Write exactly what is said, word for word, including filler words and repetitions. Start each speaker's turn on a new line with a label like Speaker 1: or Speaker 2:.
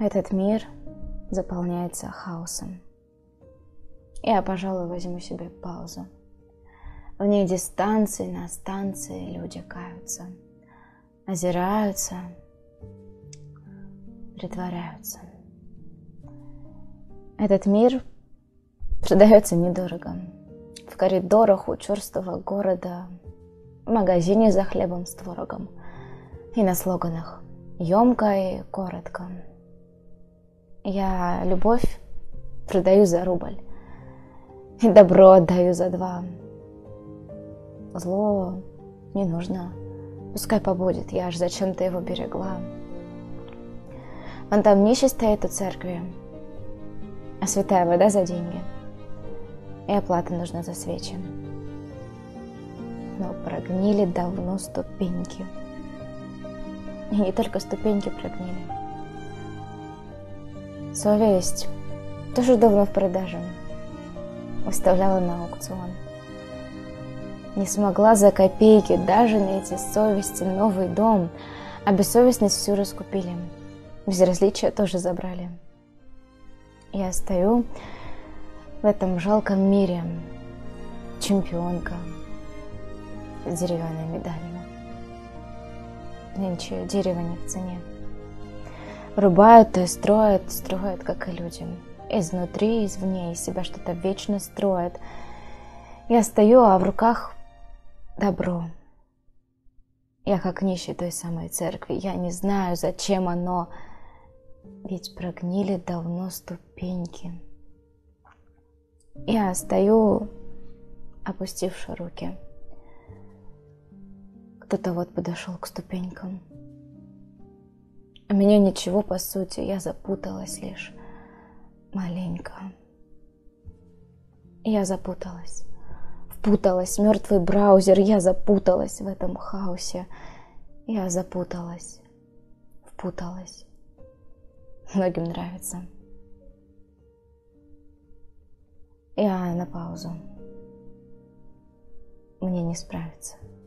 Speaker 1: Этот мир заполняется хаосом. Я, пожалуй, возьму себе паузу. Вне дистанции, на станции люди каются, озираются, притворяются. Этот мир продается недорого. В коридорах у черстого города, в магазине за хлебом с творогом и на слоганах «Емко и коротко». Я любовь продаю за рубль и добро отдаю за два. Зло не нужно, пускай побудет, я аж зачем-то его берегла. Вон там нищий стоит у церкви, а святая вода за деньги, и оплата нужна за свечи. Но прогнили давно ступеньки, и не только ступеньки прогнили. Совесть тоже давно в продаже, выставляла на аукцион. Не смогла за копейки даже найти совести новый дом, а бессовестность всю раскупили, безразличие тоже забрали. Я стою в этом жалком мире, чемпионка с деревянными медалями. Нынче дерево не в цене. Рубают и строят, строят, как и люди. Изнутри, извне, из себя что-то вечно строят. Я стою, а в руках добро. Я как нищий той самой церкви. Я не знаю, зачем оно. Ведь прогнили давно ступеньки. Я стою, опустивши руки. Кто-то вот подошел к ступенькам. У меня ничего по сути, я запуталась лишь маленько. Я запуталась. Впуталась в мертвый браузер, я запуталась в этом хаосе. Я запуталась. Впуталась. Многим нравится. Я на паузу. Мне не справиться.